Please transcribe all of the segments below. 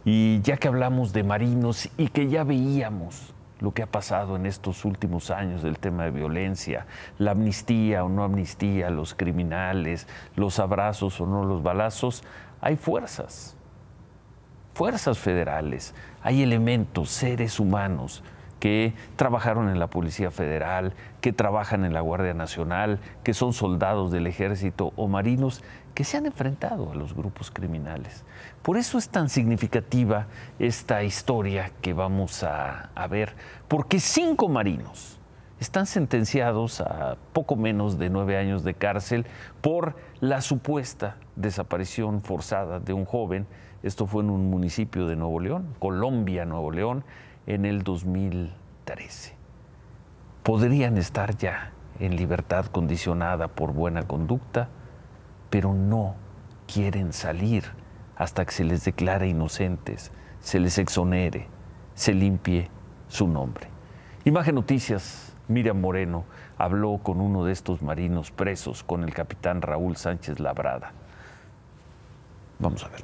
Y ya que hablamos de marinos y que ya veíamos lo que ha pasado en estos últimos años del tema de violencia, la amnistía o no amnistía, los criminales, los abrazos o no los balazos, hay fuerzas federales, hay elementos, seres humanos que trabajaron en la Policía Federal, que trabajan en la Guardia Nacional, que son soldados del Ejército o marinos que se han enfrentado a los grupos criminales. Por eso es tan significativa esta historia que vamos a ver, porque 5 marinos están sentenciados a poco menos de 9 años de cárcel por la supuesta desaparición forzada de un joven. Esto fue en un municipio de Nuevo León, Colombia, Nuevo León, en el 2013. Podrían estar ya en libertad condicionada por buena conducta, pero no quieren salir hasta que se les declare inocentes, se les exonere, se limpie su nombre. Imagen Noticias, Miriam Moreno habló con uno de estos marinos presos, con el capitán Raúl Sánchez Labrada. Vamos a ver.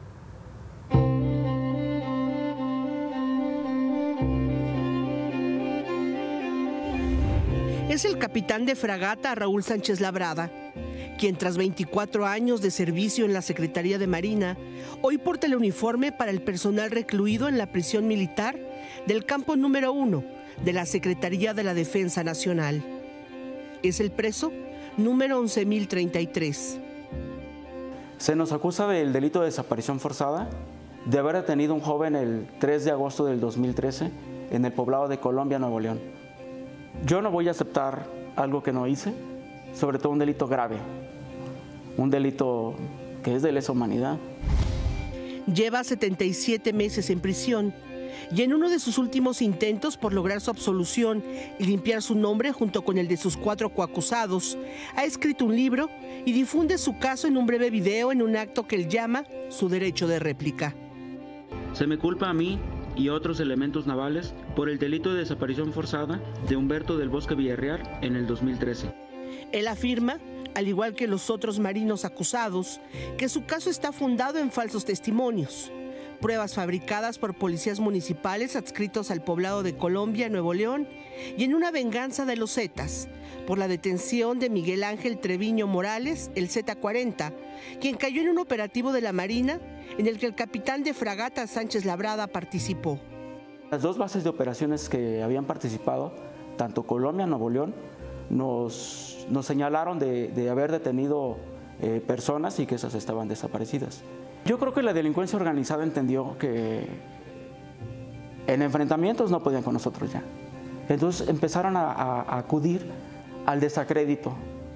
Es el capitán de fragata Raúl Sánchez Labrada, quien tras 24 años de servicio en la Secretaría de Marina, hoy porta el uniforme para el personal recluido en la prisión militar del campo número 1 de la Secretaría de la Defensa Nacional. Es el preso número 11.033. Se nos acusa del delito de desaparición forzada, de haber detenido a un joven el 3 de agosto del 2013 en el poblado de Colombia, Nuevo León. Yo no voy a aceptar algo que no hice, sobre todo un delito grave, un delito que es de lesa humanidad. Lleva 77 meses en prisión y en uno de sus últimos intentos por lograr su absolución y limpiar su nombre junto con el de sus 4 coacusados, ha escrito un libro y difunde su caso en un breve video en un acto que él llama su derecho de réplica. Se me culpa a mí y otros elementos navales por el delito de desaparición forzada de Humberto del Bosque Villarreal en el 2013. Él afirma, al igual que los otros marinos acusados, que su caso está fundado en falsos testimonios, pruebas fabricadas por policías municipales adscritos al poblado de Colombia, Nuevo León, y en una venganza de los Zetas por la detención de Miguel Ángel Treviño Morales, el Z-40, quien cayó en un operativo de la Marina en el que el capitán de fragata Sánchez Labrada participó. Las 2 bases de operaciones que habían participado, tanto Colombia, Nuevo León, nos señalaron de haber detenido personas y que esas estaban desaparecidas. Yo creo que la delincuencia organizada entendió que en enfrentamientos no podían con nosotros ya. Entonces empezaron a acudir al desacrédito.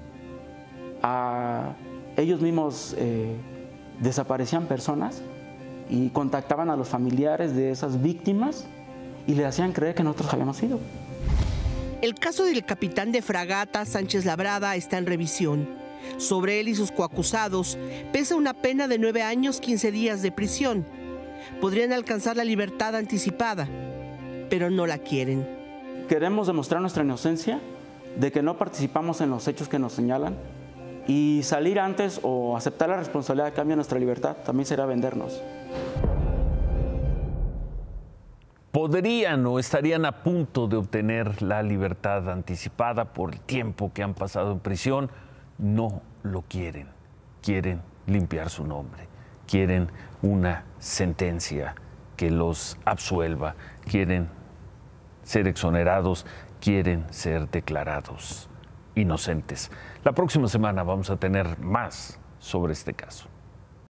Ellos mismos desaparecían personas y contactaban a los familiares de esas víctimas y le hacían creer que nosotros habíamos ido. El caso del capitán de fragata Sánchez Labrada está en revisión. Sobre él y sus coacusados pesa una pena de 9 años, 15 días de prisión. Podrían alcanzar la libertad anticipada, pero no la quieren. Queremos demostrar nuestra inocencia de que no participamos en los hechos que nos señalan y salir antes o aceptar la responsabilidad a cambio de nuestra libertad también será vendernos. Podrían o estarían a punto de obtener la libertad anticipada por el tiempo que han pasado en prisión. No lo quieren. Quieren limpiar su nombre. Quieren una sentencia que los absuelva. Quieren ser exonerados. Quieren ser declarados inocentes. La próxima semana vamos a tener más sobre este caso.